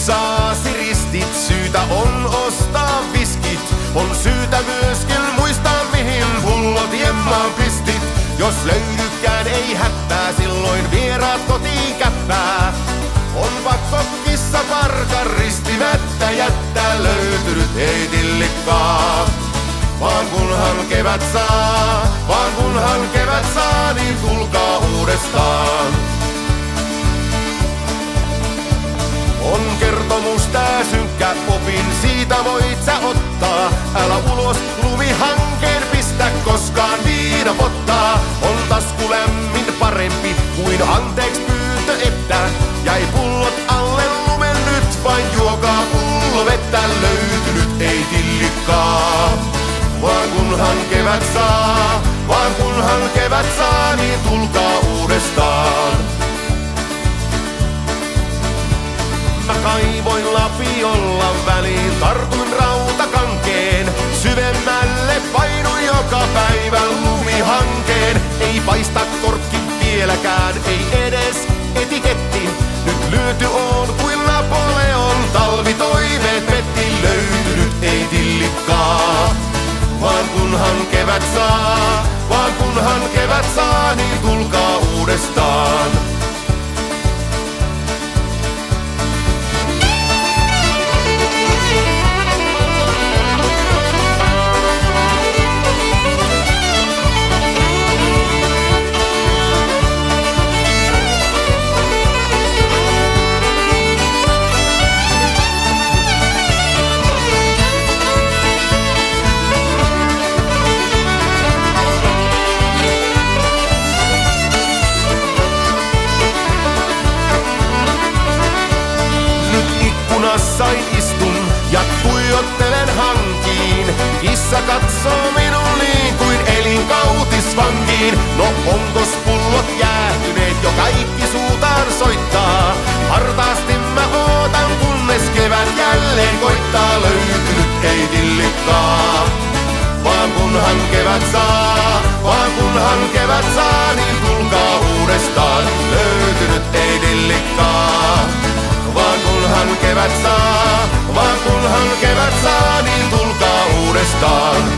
saasi ristit, syytä on ostaa viskit. On syytä myöskin muistaa mihin pullot jemmaan pistit. Jos löydykään ei hätää, silloin vieraat kotiin käppää. On pakko kissa parkan ristimättä jättää, löytynyt ei tillikkaa. Vaan kunhan kevät saa, niin tulkaa uudestaan. On kertomus tää synkkä, opin siitä voit sä ottaa. Älä ulos lumihankeen pistä koskaan viinapottaa. On tasku lämmin parempi kuin anteeksi pyyntö, että jäi pullot alle lumen nyt. Vain juokaa pullo vettä, löytynyt ei tillikkaa. Vaan kunhan kevät saa, niin tulkaa uudestaan. Mä kaivoin lapiolla väliin, tartuin rautakankeen. Syvemmälle painui joka päivä lumihankeen. Ei paista korkki vieläkään, ei edes etiketti. Nyt lyöty on kuin Napoleon, talvitoiveet petti, löytynyt ei tillikkaa. Vaan kunhan kevät saa, niin tulkaa uudestaan. Sain istun ja tuijottelen hankiin. Kissa katsoo minun niin kuin elinkautisvankiin. No onkos pullot jäähtyneet, jo kaikki suutaan soittaa. Hartaasti mä ootan, kunnes kevät jälleen koittaa. Löytynyt ei tillikkaa. Vaan kunhan kevät saa, niin tulkaa uudestaan. Löytynyt ei tillikkaa. Vaan kunhan kevät saa, niin tulkaa uudestaan.